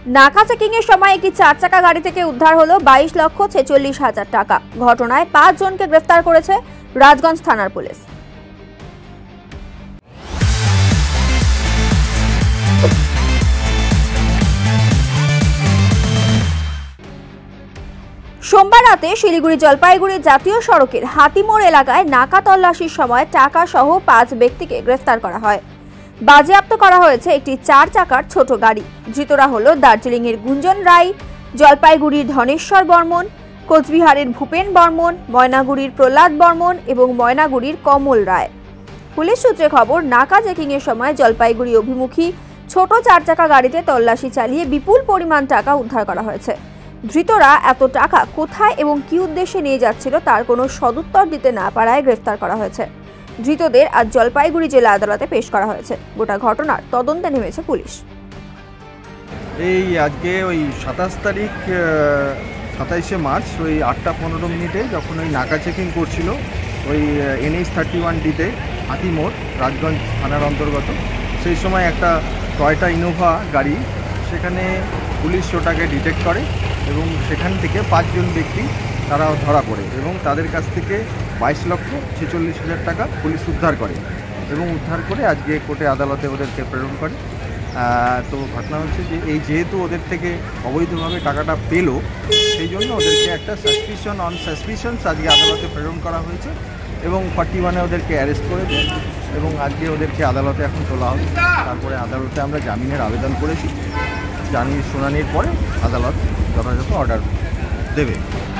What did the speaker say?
নাকা চেকিং এর সময় একটি 4 চাকা গাড়ি থেকে উদ্ধার হলো 22,46,000 টাকা। ঘটনায় 5 জনকে গ্রেফতার করেছে রাজগঞ্জ থানার পুলিশ। সোমবার রাতে শিলিগুড়ি জলপাইগুড়ি জাতীয় সড়কের হাতিমোড় এলাকায় নাকা তল্লাশির সময় টাকা সহ 5 ব্যক্তিকে গ্রেফতার করা হয়। বাজেয়াপ্ত করা হয়েছে একটি 4 চাকার ছোট গাড়ি। ধৃতরা হল দার্জিলিং এর গুঞ্জন রায়, জলপাইগুড়ির ধনেশ্বর বর্মন, কোচবিহারের ভূপেন বর্মন, ময়নাগুড়ির প্রহ্লাদ বর্মন এবং ময়নাগুড়ির কমল রায়। পুলিশ সূত্রে খবর, নাকা চেকিং এর সময় জলপাইগুড়ি অভিমুখী ছোট 4 চাকা গাড়িতে তল্লাশি চালিয়ে বিপুল পরিমাণ টাকা উদ্ধার করা হয়েছে। ধৃতরা এত টাকা কোথায় এবং কী উদ্দেশ্যে নিয়ে যাচ্ছিল তার কোনো সদুত্তর দিতে না পারায় গ্রেফতার করা হয়েছে। ধৃতদের আজ জলপাইগুড়ি জেলা আদালতে পেশ করা হয়েছে। গোটা ঘটনার তদন্তে নেমেছে পুলিশ। এই আজকে ওই 27 তারিখ 27শে মার্চ ওই 8টা 15 মিনিটে যখন ওই নাকা চেকিং করছিল ওই NH-31D-তে হাতিমোড় রাজগঞ্জ থানার অন্তর্গত, সেই সময় একটা টয়োটা ইনোভা গাড়ি, সেখানে পুলিশ ওটাকে ডিটেক্ট করে এবং সেখান থেকে 5 জন ব্যক্তি তারা ধরা পড়ে এবং তাদের কাছ থেকে 22,46,000 টাকা পুলিশ উদ্ধার করে এবং উদ্ধার করে আজকে কোর্টে আদালতে ওদেরকে প্রেরণ করে। তো ঘটনা হচ্ছে যে এই যেহেতু ওদের থেকে অবৈধভাবে টাকাটা পেলো, সেই জন্য ওদেরকে একটা সাসপিশনস আজকে আদালতে প্রেরণ করা হয়েছে এবং 41-এ ওদেরকে অ্যারেস্ট করেছে এবং আজকে ওদেরকে আদালতে এখন তোলা হবে। তারপরে আদালতে আমরা জামিনের আবেদন করেছি। জামিন শুনানির পরে আদালত যথাযথ অর্ডার দেবে।